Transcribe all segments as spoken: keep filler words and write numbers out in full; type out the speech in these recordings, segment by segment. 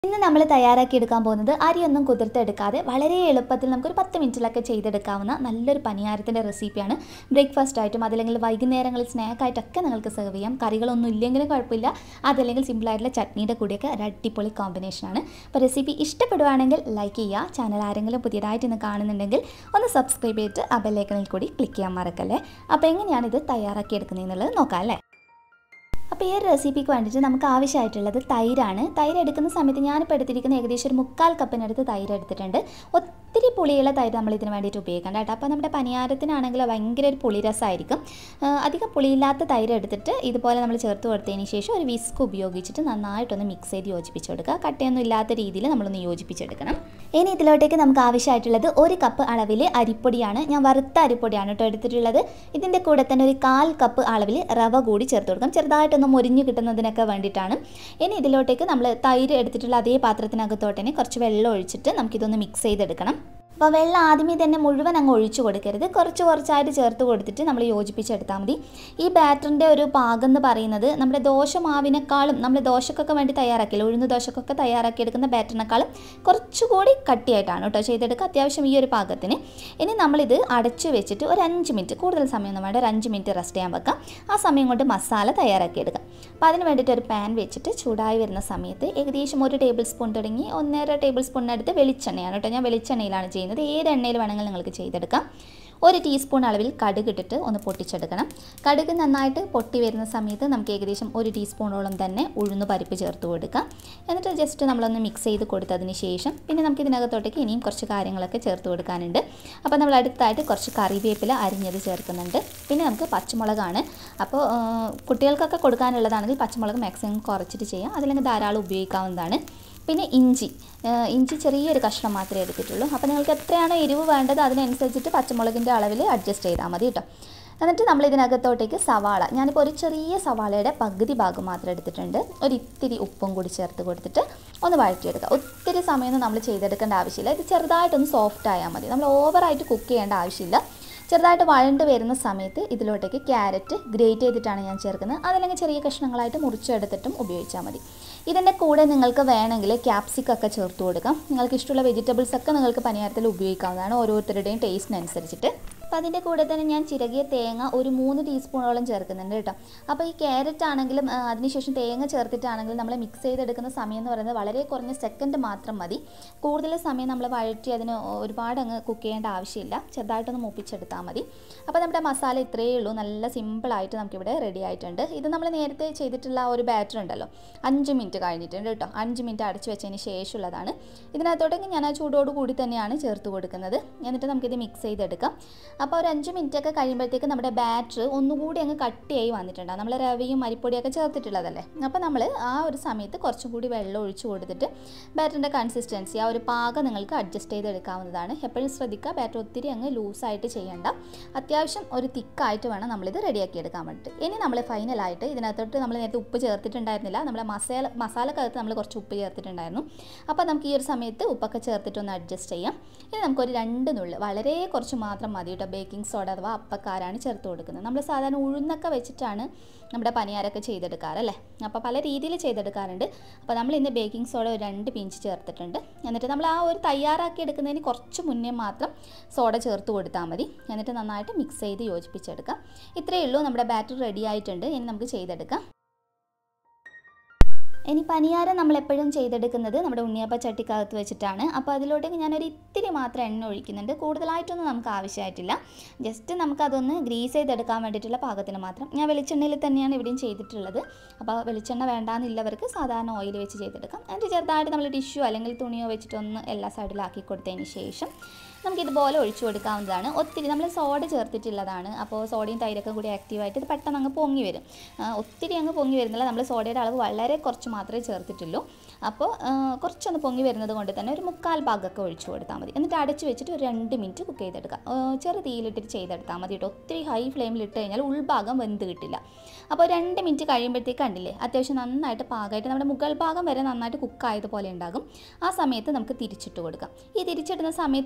ഇന്ന് നമ്മൾ തയ്യാറാക്കി എടുക്കാൻ പോകുന്നത് അരിയൊന്നും കുതിർത്തെടുക്കാതെ വളരെ എളുപ്പത്തിൽ നമുക്കൊരു പത്ത് മിനിറ്റിലൊക്കെ ചെയ്തെടുക്കാവുന്ന നല്ലൊരു പനിയാരത്തിൻ്റെ റെസിപ്പിയാണ്. ബ്രേക്ക്ഫാസ്റ്റ് ആയിട്ടും അതല്ലെങ്കിൽ വൈകുന്നേരങ്ങളിൽ സ്നാക്കായിട്ടൊക്കെ നിങ്ങൾക്ക് സെർവ് ചെയ്യാം. കറികളൊന്നും ഇല്ലെങ്കിലും കുഴപ്പമില്ല, അതല്ലെങ്കിൽ സിമ്പിളായിട്ടുള്ള ചട്നിയുടെ കൂടെയൊക്കെ ഒരു അടിപൊളി കോമ്പിനേഷനാണ്. അപ്പോൾ റെസിപ്പി ഇഷ്ടപ്പെടുവാണെങ്കിൽ ലൈക്ക് ചെയ്യുക. ചാനൽ ആരെങ്കിലും പുതിയതായിട്ട് ഇന്ന് കാണുന്നുണ്ടെങ്കിൽ ഒന്ന് സബ്സ്ക്രൈബ് ചെയ്തിട്ട് ആ ബെല്ലൈക്കണിൽ കൂടി ക്ലിക്ക് ചെയ്യാൻ മറക്കല്ലേ. അപ്പോൾ എങ്ങനെയാണിത് തയ്യാറാക്കി എടുക്കുന്നതെന്നുള്ളത് നോക്കാം അല്ലേ. അപ്പോൾ ഈ ഒരു റെസിപ്പിക്ക് വേണ്ടിയിട്ട് നമുക്ക് ആവശ്യമായിട്ടുള്ളത് തൈരാണ്. തൈര് എടുക്കുന്ന സമയത്ത് ഞാനിപ്പോൾ എടുത്തിരിക്കുന്ന ഏകദേശം ഒരു മുക്കാൽ കപ്പിനടുത്ത് തൈര് എടുത്തിട്ടുണ്ട്. ഒത്തിരി പുളിയുള്ള തൈര് നമ്മൾ ഇതിന് വേണ്ടിയിട്ട് ഉപയോഗിക്കേണ്ട കേട്ടോ. അപ്പോൾ നമ്മുടെ പനിയാരത്തിനാണെങ്കിൽ ഭയങ്കര ഒരു പുളിരസമായിരിക്കും. അധികം പുളിയില്ലാത്ത തൈര് എടുത്തിട്ട് ഇതുപോലെ നമ്മൾ ചേർത്ത് കൊടുത്തതിന് ശേഷം ഒരു വിസ്ക് ഉപയോഗിച്ചിട്ട് നന്നായിട്ടൊന്ന് മിക്സ് ചെയ്ത് യോജിപ്പിച്ച് കൊടുക്കുക. കട്ടയൊന്നും ഇല്ലാത്ത രീതിയിൽ നമ്മളൊന്ന് യോജിപ്പിച്ചെടുക്കണം. ഇനി ഇതിലോട്ടേക്ക് നമുക്ക് ആവശ്യമായിട്ടുള്ളത് ഒരു കപ്പ് അളവിൽ അരിപ്പൊടിയാണ്. ഞാൻ വറുത്ത അരിപ്പൊടിയാണ് കേട്ടോ എടുത്തിട്ടുള്ളത്. ഇതിൻ്റെ കൂടെ തന്നെ ഒരു കാൽ കപ്പ് അളവിൽ റവ കൂടി ചേർത്ത് കൊടുക്കാം, ചെറുതായിട്ടൊന്ന് മൊരിഞ്ഞ് കിട്ടുന്നതിനൊക്കെ വേണ്ടിയിട്ടാണ്. ഇനി ഇതിലോട്ടേക്ക് നമ്മൾ തൈര് എടുത്തിട്ടുള്ള അതേ പാത്രത്തിനകത്തോട്ട് തന്നെ കുറച്ച് വെള്ളം ഒഴിച്ചിട്ട് നമുക്കിതൊന്ന് മിക്സ് ചെയ്തെടുക്കണം. അപ്പോൾ വെള്ളം ആദ്യമേ തന്നെ മുഴുവൻ അങ്ങ് ഒഴിച്ചു കൊടുക്കരുത്, കുറച്ച് കുറച്ചായിട്ട് ചേർത്ത് കൊടുത്തിട്ട് നമ്മൾ യോജിപ്പിച്ചെടുത്താൽ മതി. ഈ ബാറ്ററിൻ്റെ ഒരു പാകം എന്ന് പറയുന്നത് നമ്മുടെ ദോശമാവിനേക്കാളും നമ്മൾ ദോശക്കൊക്കെ വേണ്ടി തയ്യാറാക്കില്ല, ഉഴുന്ന് ദോശക്കൊക്കെ തയ്യാറാക്കി എടുക്കുന്ന ബാറ്ററിനേക്കാളും കുറച്ചുകൂടി കട്ടിയായിട്ടാണ് കേട്ടോ ചെയ്തെടുക്കുക, അത്യാവശ്യം ഈ ഒരു പാകത്തിന്. ഇനി നമ്മളിത് അടച്ചു വെച്ചിട്ട് ഒരു അഞ്ച് മിനിറ്റ്, കൂടുതൽ സമയമൊന്നും വേണ്ട, ഒരു അഞ്ച് മിനിറ്റ് റെസ്റ്റ് ചെയ്യാൻ വെക്കാം. ആ സമയം കൊണ്ട് മസാല തയ്യാറാക്കി എടുക്കാം. അപ്പോൾ അതിന് വേണ്ടിയിട്ട് ഒരു പാൻ വെച്ചിട്ട് ചൂടായി വരുന്ന സമയത്ത് ഏകദേശം ഒരു ടേബിൾ സ്പൂൺ തുടങ്ങി ഒന്നര ടേബിൾ സ്പൂണിനടുത്ത് വെളിച്ചെണ്ണയാണ് കേട്ടോ. ഞാൻ വെളിച്ചെണ്ണയിലാണ് ചെയ്യുന്നത്. ഏത് എണ്ണയിൽ വേണമെങ്കിലും നിങ്ങൾക്ക് ചെയ്തെടുക്കാം. ഒരു ടീസ്പൂൺ അളവിൽ കടുക് ഇട്ടിട്ട് ഒന്ന് പൊട്ടിച്ചെടുക്കണം. കടുക് നന്നായിട്ട് പൊട്ടി വരുന്ന സമയത്ത് നമുക്ക് ഏകദേശം ഒരു ടീസ്പൂണോളം തന്നെ ഉഴുന്ന് പരിപ്പ് ചേർത്ത് കൊടുക്കാം. എന്നിട്ട് ജസ്റ്റ് നമ്മളൊന്ന് മിക്സ് ചെയ്ത് കൊടുത്തതിന് ശേഷം പിന്നെ നമുക്ക് ഇതിനകത്തോട്ടേക്ക് ഇനിയും കുറച്ച് കാര്യങ്ങളൊക്കെ ചേർത്ത് കൊടുക്കാനുണ്ട്. അപ്പോൾ നമ്മൾ അടുത്തായിട്ട് കുറച്ച് കറിവേപ്പില അരിഞ്ഞത് ചേർക്കുന്നുണ്ട്. പിന്നെ നമുക്ക് പച്ചമുളകാണ്. അപ്പോൾ കുട്ടികൾക്കൊക്കെ കൊടുക്കാനുള്ളതാണെങ്കിൽ പച്ചമുളക് മാക്സിമം കുറച്ചിട്ട് ചെയ്യാം, അതല്ലെങ്കിൽ ധാരാളം ഉപയോഗിക്കാവുന്നതാണ്. പിന്നെ ഇഞ്ചി ഇഞ്ചി ചെറിയൊരു കഷ്ണം മാത്രമേ എടുത്തിട്ടുള്ളൂ. അപ്പോൾ നിങ്ങൾക്ക് എത്രയാണോ എരിവ് വേണ്ടത് അതിനനുസരിച്ചിട്ട് പച്ചമുളകിൻ്റെ അളവിൽ അഡ്ജസ്റ്റ് ചെയ്താൽ മതി കേട്ടോ. എന്നിട്ട് നമ്മൾ ഇതിനകത്തോട്ടേക്ക് സവാള, ഞാനിപ്പോൾ ഒരു ചെറിയ സവാളയുടെ പകുതി ഭാഗം മാത്രം എടുത്തിട്ടുണ്ട്. ഒരു ഇത്തിരി ഉപ്പും കൂടി ചേർത്ത് കൊടുത്തിട്ട് ഒന്ന് വഴറ്റിയെടുക്കുക. ഒത്തിരി സമയമൊന്നും നമ്മൾ ചെയ്തെടുക്കേണ്ട ആവശ്യമില്ല. ഇത് ചെറുതായിട്ടൊന്ന് സോഫ്റ്റ് ആയാൽ മതി, നമ്മൾ ഓവറായിട്ട് കുക്ക് ചെയ്യേണ്ട ആവശ്യമില്ല. ചെറുതായിട്ട് വഴണ്ട് വരുന്ന സമയത്ത് ഇതിലോട്ടേക്ക് ക്യാരറ്റ് ഗ്രേറ്റ് ചെയ്തിട്ടാണ് ഞാൻ ചേർക്കുന്നത്, അതല്ലെങ്കിൽ ചെറിയ കഷ്ണങ്ങളായിട്ട് മുറിച്ചെടുത്തിട്ടും ഉപയോഗിച്ചാൽ മതി. ഇതിൻ്റെ കൂടെ നിങ്ങൾക്ക് വേണമെങ്കിൽ ക്യാപ്സിക്കൊക്കെ ചേർത്ത് കൊടുക്കാം. നിങ്ങൾക്ക് ഇഷ്ടമുള്ള വെജിറ്റബിൾസൊക്കെ നിങ്ങൾക്ക് പനിയാരത്തിൽ ഉപയോഗിക്കാവുന്നതാണ്, ഓരോരുത്തരുടെയും ടേസ്റ്റിനനുസരിച്ചിട്ട്. അപ്പോൾ അതിൻ്റെ കൂടെ തന്നെ ഞാൻ ചിരകിയ തേങ്ങ ഒരു മൂന്ന് ടീസ്പൂണോളം ചേർക്കുന്നുണ്ട് കേട്ടോ. അപ്പോൾ ഈ ക്യാരറ്റ് ആണെങ്കിലും അതിനുശേഷം തേങ്ങ ചേർത്തിട്ടാണെങ്കിലും നമ്മൾ മിക്സ് ചെയ്തെടുക്കുന്ന സമയം എന്ന് പറയുന്നത് വളരെ കുറഞ്ഞ സെക്കൻഡ് മാത്രം മതി. കൂടുതൽ സമയം നമ്മൾ വഴറ്റി അതിന് ഒരുപാട് അങ്ങ് കുക്ക് ചെയ്യേണ്ട ആവശ്യമില്ല, ചെറുതായിട്ടൊന്ന് മൂപ്പിച്ചെടുത്താൽ മതി. അപ്പോൾ നമ്മുടെ മസാല ഇത്രയേ ഉള്ളൂ, നല്ല സിമ്പിളായിട്ട് നമുക്കിവിടെ റെഡി ആയിട്ടുണ്ട്. ഇത് നമ്മൾ നേരത്തെ ചെയ്തിട്ടുള്ള ഒരു ബാറ്റർ ഉണ്ടല്ലോ, അഞ്ച് മിനിറ്റ് കഴിഞ്ഞിട്ടുണ്ട് കേട്ടോ. അഞ്ച് മിനിറ്റ് അടച്ചു വെച്ചതിന് ശേഷമുള്ളതാണ്. ഇതിനകത്തോട്ടേക്ക് ഞാൻ ആ ചൂടോട് കൂടി തന്നെയാണ് ചേർത്ത് കൊടുക്കുന്നത്. എന്നിട്ട് നമുക്കിത് മിക്സ് ചെയ്തെടുക്കാം. അപ്പോൾ ഒരു അഞ്ച് മിനിറ്റൊക്കെ കഴിയുമ്പോഴത്തേക്ക് നമ്മുടെ ബാറ്റർ ഒന്നുകൂടി അങ്ങ് കട്ടിയായി വന്നിട്ടുണ്ടാകും, നമ്മൾ റവയും അരിപ്പൊടിയൊക്കെ ചേർത്തിട്ടുള്ളതല്ലേ. അപ്പോൾ നമ്മൾ ആ ഒരു സമയത്ത് കുറച്ചും കൂടി വെള്ളം ഒഴിച്ച് കൊടുത്തിട്ട് ബാറ്ററിൻ്റെ കൺസിസ്റ്റൻസി ആ ഒരു പാകം നിങ്ങൾക്ക് അഡ്ജസ്റ്റ് ചെയ്തെടുക്കാവുന്നതാണ്. എപ്പോഴും ശ്രദ്ധിക്കുക, ബാറ്റർ ഒത്തിരി അങ്ങ് ലൂസായിട്ട് ചെയ്യേണ്ട, അത്യാവശ്യം ഒരു തിക്കായിട്ട് വേണം നമ്മളിത് റെഡിയാക്കി എടുക്കാൻ വേണ്ടിയിട്ട്. ഇനി നമ്മൾ ഫൈനലായിട്ട് ഇതിനകത്തോട്ട് നമ്മൾ നേരത്തെ ഉപ്പ് ചേർത്തിട്ടുണ്ടായിരുന്നില്ല, നമ്മളെ മസാല മസാലക്കകത്ത് നമ്മൾ കുറച്ച് ഉപ്പ് ചേർത്തിട്ടുണ്ടായിരുന്നു. അപ്പോൾ നമുക്ക് ഈ ഒരു സമയത്ത് ഉപ്പൊക്കെ ചേർത്തിട്ടൊന്ന് അഡ്ജസ്റ്റ് ചെയ്യാം. ഇനി നമുക്കൊരു രണ്ട് നുള്ള്, വളരെ കുറച്ച് മാത്രം മതി കേട്ടോ, ബേക്കിംഗ് സോഡ അഥവാ അപ്പക്കാരാണ് ചേർത്ത് കൊടുക്കുന്നത്. നമ്മൾ സാധാരണ ഉഴുന്നൊക്കെ വെച്ചിട്ടാണ് നമ്മുടെ പനിയാരൊക്കെ ചെയ്തെടുക്കാറല്ലേ, അപ്പോൾ പല രീതിയിൽ ചെയ്തെടുക്കാറുണ്ട്. അപ്പോൾ നമ്മൾ ഇന്ന് ബേക്കിംഗ് സോഡ ഒരു രണ്ട് പിഞ്ച് ചേർത്തിട്ടുണ്ട്. എന്നിട്ട് നമ്മൾ ആ ഒരു തയ്യാറാക്കി എടുക്കുന്നതിന് കുറച്ച് മുന്നേ മാത്രം സോഡ ചേർത്ത് കൊടുത്താൽ മതി. എന്നിട്ട് നന്നായിട്ട് മിക്സ് ചെയ്ത് യോജിപ്പിച്ചെടുക്കാം. ഇത്രയേ ഉള്ളൂ, നമ്മുടെ ബാറ്റർ റെഡി ആയിട്ടുണ്ട്. ഇനി നമുക്ക് ചെയ്തെടുക്കാം. ഇനി പനിയാരം നമ്മളെപ്പോഴും ചെയ്തെടുക്കുന്നത് നമ്മുടെ ഉണ്ണിയപ്പ ചട്ടിക്കകത്ത് വെച്ചിട്ടാണ്. അപ്പോൾ അതിലോട്ടേക്ക് ഞാനൊരു ഇത്തിരി മാത്രം എണ്ണ ഒഴിക്കുന്നുണ്ട്, കൂടുതലായിട്ടൊന്നും നമുക്ക് ആവശ്യമായിട്ടില്ല. ജസ്റ്റ് നമുക്കതൊന്ന് ഗ്രീസ് ചെയ്തെടുക്കാൻ വേണ്ടിയിട്ടുള്ള പാകത്തിന് മാത്രം. ഞാൻ വെളിച്ചെണ്ണയിൽ തന്നെയാണ് ഇവിടെയും ചെയ്തിട്ടുള്ളത്. അപ്പോൾ വെളിച്ചെണ്ണ വേണ്ടാന്നുള്ളവർക്ക് സാധാരണ ഓയിൽ വെച്ച് ചെയ്തെടുക്കാം. എന്നിട്ട് ചെറുതായിട്ട് നമ്മൾ ടിഷ്യൂ അല്ലെങ്കിൽ തുണിയോ വെച്ചിട്ടൊന്ന് എല്ലാ സൈഡിലാക്കി കൊടുത്തതിന് ശേഷം നമുക്കിതുപോലെ ഒഴിച്ചു കൊടുക്കാവുന്നതാണ്. ഒത്തിരി നമ്മൾ സോഡ ചേർത്തിട്ടുള്ളതാണ്, അപ്പോൾ സോഡയും തൈരൊക്കെ കൂടി ആക്റ്റീവായിട്ട് ഇത് പെട്ടെന്ന് അങ്ങ് പൊങ്ങി വരും. ഒത്തിരി അങ്ങ് പൊങ്ങി വരുന്നില്ല, നമ്മൾ സോഡയുടെ അളവ് വളരെ കുറച്ച് മാത്രമേ ചേർത്തിട്ടുള്ളൂ. അപ്പോൾ കുറച്ചൊന്ന് പൊങ്ങി വരുന്നത് കൊണ്ട് തന്നെ ഒരു മുക്കാൽ ഭാഗമൊക്കെ ഒഴിച്ചു കൊടുത്താൽ മതി. എന്നിട്ട് അടച്ച് വെച്ചിട്ട് ഒരു രണ്ട് മിനിറ്റ് കുക്ക് ചെയ്തെടുക്കാം. ചെറു തീയിലിട്ടിട്ട് ചെയ്തെടുത്താൽ മതി കേട്ടോ. ഒത്തിരി ഹൈ ഫ്ലെയിമിൽ ഇട്ട് കഴിഞ്ഞാൽ ഉൾഭാഗം വെന്ത് കിട്ടില്ല. അപ്പോൾ രണ്ട് മിനിറ്റ് കഴിയുമ്പോഴത്തേക്ക് കണ്ടില്ലേ, അത്യാവശ്യം നന്നായിട്ട് പാകമായിട്ട് നമ്മുടെ മുകൾ ഭാഗം വരെ നന്നായിട്ട് കുക്കായതുപോലെ ഉണ്ടാകും. ആ സമയത്ത് നമുക്ക് തിരിച്ചിട്ട് കൊടുക്കാം. ഈ തിരിച്ചിടുന്ന സമയത്ത് വേണം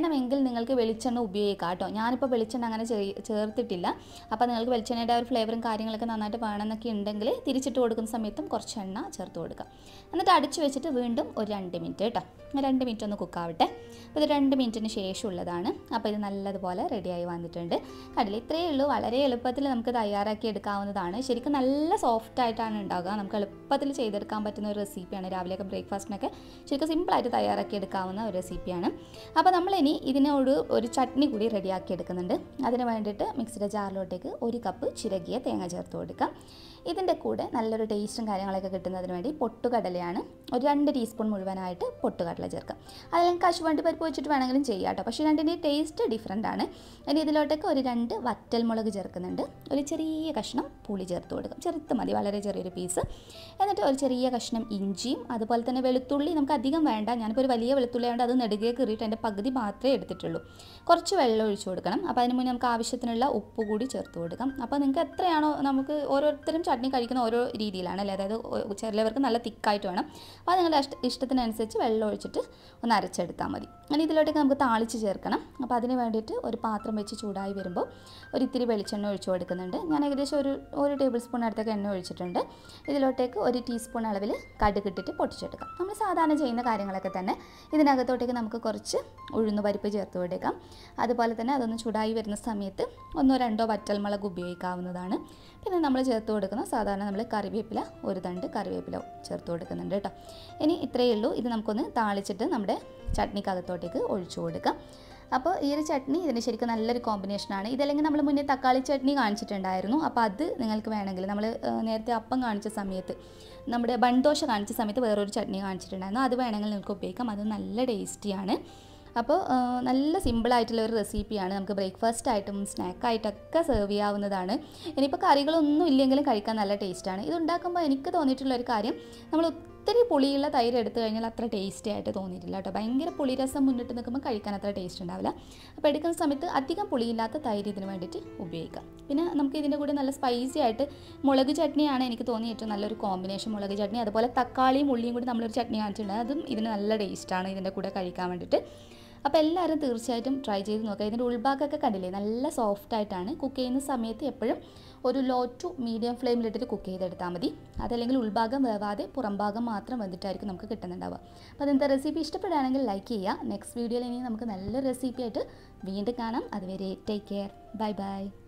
വേണമെങ്കിൽ നിങ്ങൾക്ക് വെളിച്ചെണ്ണ ഉപയോഗിക്കാം കേട്ടോ. ഞാനിപ്പോൾ വെളിച്ചെണ്ണ അങ്ങനെ ചേർത്തിട്ടില്ല. അപ്പോൾ നിങ്ങൾക്ക് വെളിച്ചെണ്ണയുടെ ഒരു ഫ്ലേവറും കാര്യങ്ങളൊക്കെ നന്നായിട്ട് വേണമെന്നൊക്കെ ഉണ്ടെങ്കിൽ തിരിച്ചിട്ട് കൊടുക്കുന്ന സമയത്തും കുറച്ച് എണ്ണ ചേർത്ത് കൊടുക്കാം. എന്നിട്ട് അടിച്ചു വെച്ചിട്ട് വീണ്ടും ഒരു രണ്ട് മിനിറ്റ് കേട്ടോ, രണ്ട് മിനിറ്റ് ഒന്ന് കുക്കാവട്ടെ. അപ്പോൾ ഇത് രണ്ട് മിനിറ്റിന് ശേഷമുള്ളതാണ്. അപ്പോൾ ഇത് നല്ലതുപോലെ റെഡിയായി വന്നിട്ടുണ്ട്. കണ്ടില്ല, ഇത്രയേ ഉള്ളൂ. വളരെ എളുപ്പത്തിൽ നമുക്ക് തയ്യാറാക്കി എടുക്കാവുന്നതാണ്. ശരിക്കും നല്ല സോഫ്റ്റ് ആയിട്ടാണ് ഉണ്ടാകുക. നമുക്ക് എളുപ്പത്തിൽ ചെയ്തെടുക്കാൻ പറ്റുന്ന ഒരു റെസിപ്പിയാണ്. രാവിലെയൊക്കെ ബ്രേക്ക്ഫാസ്റ്റിനൊക്കെ ശരിക്കും സിമ്പിളായിട്ട് തയ്യാറാക്കി എടുക്കാവുന്ന ഒരു റെസിപ്പിയാണ്. അപ്പോൾ നമ്മളിനി ഇതിനോട് ഒരു ചട്നി കൂടി റെഡിയാക്കി എടുക്കുന്നുണ്ട്. അതിന് വേണ്ടിയിട്ട് മിക്സിയുടെ ജാറിലോട്ടേക്ക് ഒരു കപ്പ് ചിരകിയ തേങ്ങ ചേർത്ത് കൊടുക്കാം. ഇതിൻ്റെ കൂടെ നല്ലൊരു ടേസ്റ്റും കാര്യങ്ങളൊക്കെ കിട്ടുന്നതിന് വേണ്ടി പൊട്ടുകടലയാണ് ഒരു രണ്ട് ടീസ്പൂൺ മുഴുവനായിട്ട് പൊട്ടുകടല ചേർക്കാം. അല്ലെങ്കിൽ കശുവണ്ടി പരിപ്പ് വെച്ചിട്ട് വേണമെങ്കിലും ചെയ്യാം കേട്ടോ. പക്ഷേ രണ്ടിൻ്റെ ടേസ്റ്റ് ഡിഫറൻ്റ് ആണ്. ഇനി ഇതിലോട്ടൊക്കെ ഒരു രണ്ട് വറ്റൽമുളക് ചേർക്കുന്നുണ്ട്. ഒരു ചെറിയ കഷ്ണം പുളി ചേർത്ത് കൊടുക്കും, ചെറുത്ത് മതി, വളരെ ചെറിയൊരു പീസ്. എന്നിട്ട് ഒരു ചെറിയ കഷ്ണം ഇഞ്ചിയും അതുപോലെ തന്നെ വെളുത്തുള്ളി നമുക്ക് അധികം വേണ്ട. ഞാനിപ്പോൾ ഒരു വലിയ വെളുത്തുള്ളി ആയതുകൊണ്ട് അത് നെടുകെ കീറിയിട്ട് അതിൻ്റെ പകുതി മാത്രമേ എടുത്തിട്ടുള്ളൂ. കുറച്ച് വെള്ളം ഒഴിച്ചു കൊടുക്കണം. അപ്പോൾ അതിന് മുന്നേ നമുക്ക് ആവശ്യത്തിനുള്ള ഉപ്പ് കൂടി ചേർത്ത് കൊടുക്കാം. അപ്പോൾ നിങ്ങൾക്ക് എത്രയാണോ, നമുക്ക് ഓരോരുത്തരും ചട്നി കഴിക്കുന്ന ഓരോ രീതിയിലാണ് അല്ലേ, അതായത് ചിലവർക്ക് നല്ല തിക്കായിട്ട് വേണം. അപ്പോൾ അത് നിങ്ങളുടെ ഇഷ്ടത്തിനനുസരിച്ച് വെള്ളം ഒഴിച്ചിട്ട് ഒന്ന് അരച്ചെടുത്താൽ മതി. ഇനി ഇതിലോട്ടേക്ക് നമുക്ക് താളിച്ച് ചേർക്കണം. അപ്പോൾ അതിന് വേണ്ടിയിട്ട് ഒരു പാത്രം വെച്ച് ചൂടായി വരുമ്പോൾ ഒരു ഇത്തിരി വെളിച്ചെണ്ണ ഒഴിച്ചു കൊടുക്കുന്നുണ്ട്. ഞാൻ ഏകദേശം ഒരു ഒരു ടേബിൾ സ്പൂൺ അടുത്തൊക്കെ എണ്ണ ഒഴിച്ചിട്ടുണ്ട്. ഇതിലോട്ടേക്ക് ഒരു ടീസ്പൂൺ അളവിൽ കടുക് ഇട്ടിട്ട് പൊട്ടിച്ചെടുക്കാം. നമ്മൾ സാധാരണ ചെയ്യുന്ന കാര്യങ്ങളൊക്കെ തന്നെ. ഇതിനകത്തോട്ടേക്ക് നമുക്ക് കുറച്ച് ഉഴുന്ന് പരിപ്പ് ചേർത്ത് കൊടുക്കാം. അതുപോലെ തന്നെ അതൊന്ന് ചൂടായി വരുന്ന സമയത്ത് ഒന്നോ രണ്ടോ വറ്റൽമുളക് ഉപയോഗിക്കാവുന്നതാണ്. പിന്നെ നമ്മൾ ചേർത്ത് കൊടുക്കുന്ന സാധാരണ നമ്മൾ കറിവേപ്പില, ഒരു തണ്ട് കറിവേപ്പില ചേർത്ത് കൊടുക്കുന്നുണ്ട് കേട്ടോ. ഇനി ഇത്രയേ ഉള്ളൂ. ഇത് നമുക്കൊന്ന് താളിച്ചിട്ട് നമ്മുടെ ചട്നിക്കകത്തോട്ടേക്ക് ഒഴിച്ചു കൊടുക്കാം. അപ്പോൾ ഈ ഒരു ചട്നി ഇതിന് ശരിക്കും നല്ലൊരു കോമ്പിനേഷനാണ്. ഇതല്ലെങ്കിൽ നമ്മൾ മുന്നേ തക്കാളി ചട്നി കാണിച്ചിട്ടുണ്ടായിരുന്നു. അപ്പോൾ അത് നിങ്ങൾക്ക് വേണമെങ്കിൽ നമ്മൾ നേരത്തെ അപ്പം കാണിച്ച സമയത്ത്, നമ്മുടെ ബൺദോശ കാണിച്ച സമയത്ത് വേറൊരു ചട്നി കാണിച്ചിട്ടുണ്ടായിരുന്നു. അത് വേണമെങ്കിൽ നിങ്ങൾക്ക് ഉപയോഗിക്കാം. അത് നല്ല ടേസ്റ്റിയാണ്. അപ്പോൾ നല്ല സിമ്പിളായിട്ടുള്ള ഒരു റെസിപ്പിയാണ്. നമുക്ക് ബ്രേക്ക്ഫാസ്റ്റ് ആയിട്ടും സ്നാക്കായിട്ടൊക്കെ സെർവ് ചെയ്യാവുന്നതാണ്. ഇനിയിപ്പോൾ കറികളൊന്നും ഇല്ലെങ്കിലും കഴിക്കാൻ നല്ല ടേസ്റ്റാണ്. ഇതുണ്ടാക്കുമ്പോൾ എനിക്ക് തോന്നിയിട്ടുള്ളൊരു കാര്യം, നമ്മൾ ഒത്തിരി പുളിയുള്ള തൈര് എടുത്തു കഴിഞ്ഞാൽ അത്ര ടേസ്റ്റി ആയിട്ട് തോന്നിയിട്ടില്ല കേട്ടോ. ഭയങ്കര പുളിരസം മുന്നിട്ട് നിൽക്കുമ്പോൾ കഴിക്കാൻ അത്ര ടേസ്റ്റ് ഉണ്ടാവില്ല. അപ്പോൾ എടുക്കുന്ന സമയത്ത് അധികം പുളിയില്ലാത്ത തൈര് ഇതിന് വേണ്ടിയിട്ട് ഉപയോഗിക്കാം. പിന്നെ നമുക്ക് ഇതിൻ്റെ കൂടെ നല്ല സ്പൈസി ആയിട്ട് മുളക് ചട്നിയാണ് എനിക്ക് തോന്നി ഏറ്റവും നല്ലൊരു കോമ്പിനേഷൻ. മുളക് ചട്നി, അതുപോലെ തക്കാളിയും ഉള്ളിയും കൂടി നമ്മളൊരു ചട്നി കാണിച്ചിട്ടുണ്ട്. അതും ഇതിന് നല്ല ടേസ്റ്റാണ് ഇതിൻ്റെ കൂടെ കഴിക്കാൻ വേണ്ടിയിട്ട്. അപ്പോൾ എല്ലാവരും തീർച്ചയായിട്ടും ട്രൈ ചെയ്ത് നോക്കുക. ഇതിൻ്റെ ഉൾഭാഗമൊക്കെ കണ്ടില്ലേ, നല്ല സോഫ്റ്റായിട്ടാണ്. കുക്ക് ചെയ്യുന്ന സമയത്ത് എപ്പോഴും ഒരു ലോ ടു മീഡിയം ഫ്ലെയിമിലിട്ടിട്ട് കുക്ക് ചെയ്തെടുത്താൽ മതി. അതല്ലെങ്കിൽ ഉൾഭാഗം വേവാതെ പുറം ഭാഗം മാത്രം വന്നിട്ടായിരിക്കും നമുക്ക് കിട്ടുന്നുണ്ടാവുക. അപ്പോൾ അതെന്താ റെസിപ്പി ഇഷ്ടപ്പെടുകയാണെങ്കിൽ ലൈക്ക് ചെയ്യുക. നെക്സ്റ്റ് വീഡിയോയിൽ ഇനി നമുക്ക് നല്ലൊരു റെസിപ്പി ആയിട്ട് വീണ്ടും കാണാം. അതുവരെ ടേക്ക് കെയർ, ബൈ ബൈ.